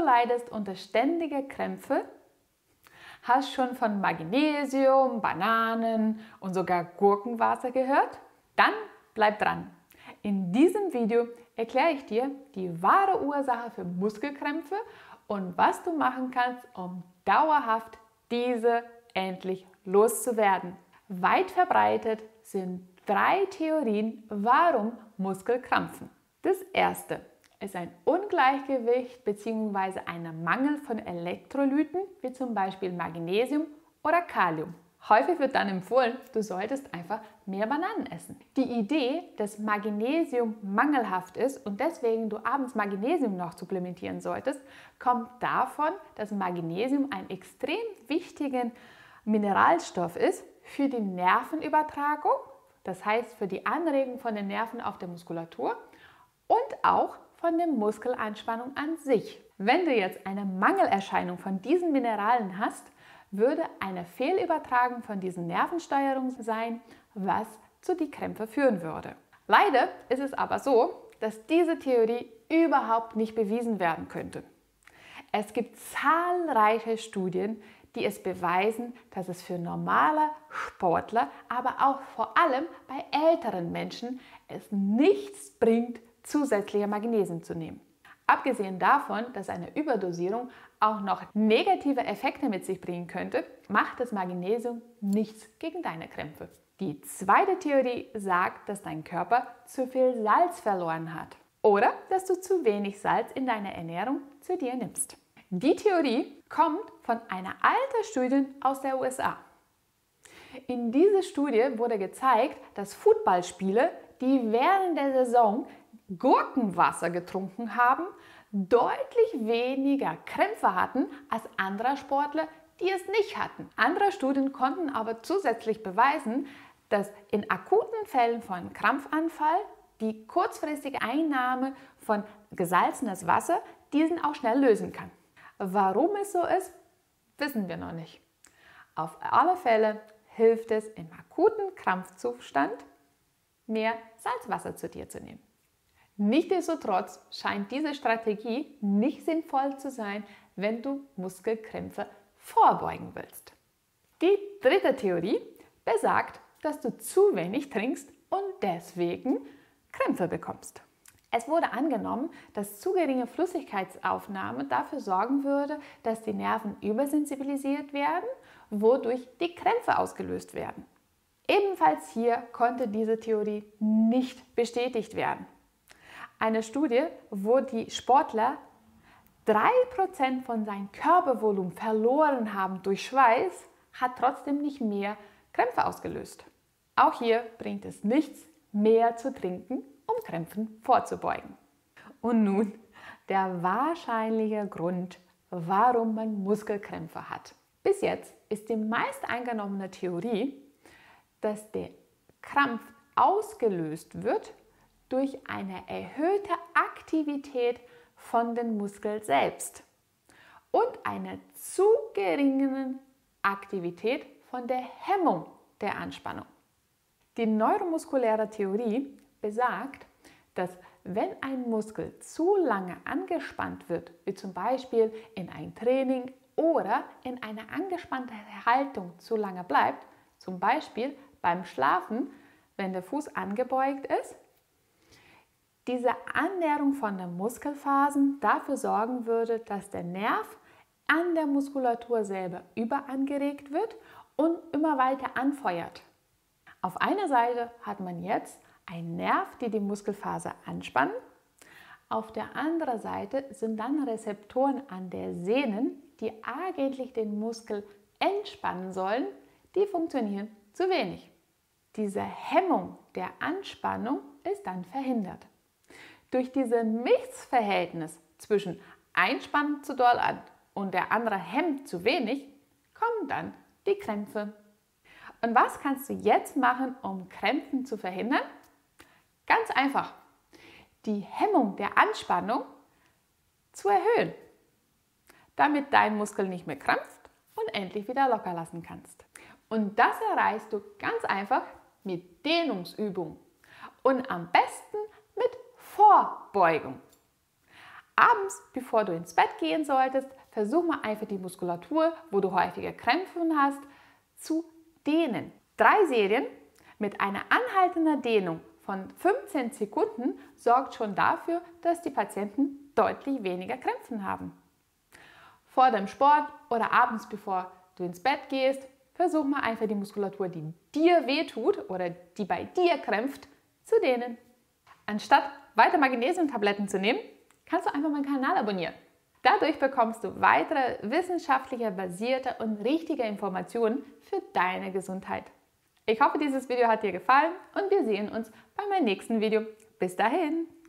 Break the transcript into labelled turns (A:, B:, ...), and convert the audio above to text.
A: leidest unter ständiger Krämpfe, hast schon von Magnesium, Bananen und sogar Gurkenwasser gehört? Dann bleib dran. In diesem Video erkläre ich dir die wahre Ursache für Muskelkrämpfe und was du machen kannst, um dauerhaft diese endlich loszuwerden. Weit verbreitet sind 3 Theorien, warum Muskel krampfen. Das erste ist ein Ungleichgewicht bzw. ein Mangel von Elektrolyten, wie zum Beispiel Magnesium oder Kalium. Häufig wird dann empfohlen, du solltest einfach mehr Bananen essen. Die Idee, dass Magnesium mangelhaft ist und deswegen du abends Magnesium noch supplementieren solltest, kommt davon, dass Magnesium ein extrem wichtiger Mineralstoff ist für die Nervenübertragung, das heißt für die Anregung von den Nerven auf der Muskulatur und auch von der Muskelanspannung an sich. Wenn du jetzt eine Mangelerscheinung von diesen Mineralien hast, würde eine Fehlübertragung von diesen Nervensteuerungen sein, was zu die Krämpfe führen würde. Leider ist es aber so, dass diese Theorie überhaupt nicht bewiesen werden könnte. Es gibt zahlreiche Studien, die es beweisen, dass es für normale Sportler, aber auch vor allem bei älteren Menschen es nichts bringt, zusätzliche Magnesium zu nehmen. Abgesehen davon, dass eine Überdosierung auch noch negative Effekte mit sich bringen könnte, macht das Magnesium nichts gegen deine Krämpfe. Die zweite Theorie sagt, dass dein Körper zu viel Salz verloren hat oder dass du zu wenig Salz in deiner Ernährung zu dir nimmst. Die Theorie kommt von einer alten Studie aus der USA. In dieser Studie wurde gezeigt, dass Footballspieler, die während der Saison Gurkenwasser getrunken haben, deutlich weniger Krämpfe hatten als andere Sportler, die es nicht hatten. Andere Studien konnten aber zusätzlich beweisen, dass in akuten Fällen von Krampfanfall die kurzfristige Einnahme von gesalzenes Wasser diesen auch schnell lösen kann. Warum es so ist, wissen wir noch nicht. Auf alle Fälle hilft es im akuten Krampfzustand, mehr Salzwasser zu dir zu nehmen. Nichtsdestotrotz scheint diese Strategie nicht sinnvoll zu sein, wenn du Muskelkrämpfe vorbeugen willst. Die dritte Theorie besagt, dass du zu wenig trinkst und deswegen Krämpfe bekommst. Es wurde angenommen, dass zu geringe Flüssigkeitsaufnahme dafür sorgen würde, dass die Nerven übersensibilisiert werden, wodurch die Krämpfe ausgelöst werden. Ebenfalls hier konnte diese Theorie nicht bestätigt werden. Eine Studie, wo die Sportler 3% von seinem Körpervolumen verloren haben durch Schweiß, hat trotzdem nicht mehr Krämpfe ausgelöst. Auch hier bringt es nichts, mehr zu trinken, um Krämpfen vorzubeugen. Und nun der wahrscheinliche Grund, warum man Muskelkrämpfe hat. Bis jetzt ist die meist angenommene Theorie, dass der Krampf ausgelöst wird durch eine erhöhte Aktivität von den Muskeln selbst und eine zu geringe Aktivität von der Hemmung der Anspannung. Die neuromuskuläre Theorie besagt, dass wenn ein Muskel zu lange angespannt wird, wie zum Beispiel in einem Training oder in einer angespannten Haltung zu lange bleibt, zum Beispiel beim Schlafen, wenn der Fuß angebeugt ist, diese Annäherung von den Muskelfasern dafür sorgen würde, dass der Nerv an der Muskulatur selber überangeregt wird und immer weiter anfeuert. Auf einer Seite hat man jetzt einen Nerv, die die Muskelfaser anspannen. Auf der anderen Seite sind dann Rezeptoren an der Sehnen, die eigentlich den Muskel entspannen sollen, die funktionieren zu wenig. Diese Hemmung der Anspannung ist dann verhindert. Durch dieses Missverhältnis zwischen Einspannen zu doll an und der andere hemmt zu wenig, kommen dann die Krämpfe. Und was kannst du jetzt machen, um Krämpfen zu verhindern? Ganz einfach, die Hemmung der Anspannung zu erhöhen, damit dein Muskel nicht mehr krampft und endlich wieder locker lassen kannst. Und das erreichst du ganz einfach mit Dehnungsübungen und am besten mit Vorbeugung. Abends, bevor du ins Bett gehen solltest, versuch mal einfach die Muskulatur, wo du häufige Krämpfe hast, zu dehnen. 3 Serien mit einer anhaltenden Dehnung von 15 Sekunden sorgt schon dafür, dass die Patienten deutlich weniger Krämpfe haben. Vor dem Sport oder abends, bevor du ins Bett gehst, versuch mal einfach die Muskulatur, die dir wehtut oder die bei dir krämpft, zu dehnen. Anstatt weiter Magnesiumtabletten zu nehmen, kannst du einfach meinen Kanal abonnieren. Dadurch bekommst du weitere wissenschaftlich basierte und richtige Informationen für deine Gesundheit. Ich hoffe, dieses Video hat dir gefallen und wir sehen uns bei meinem nächsten Video. Bis dahin!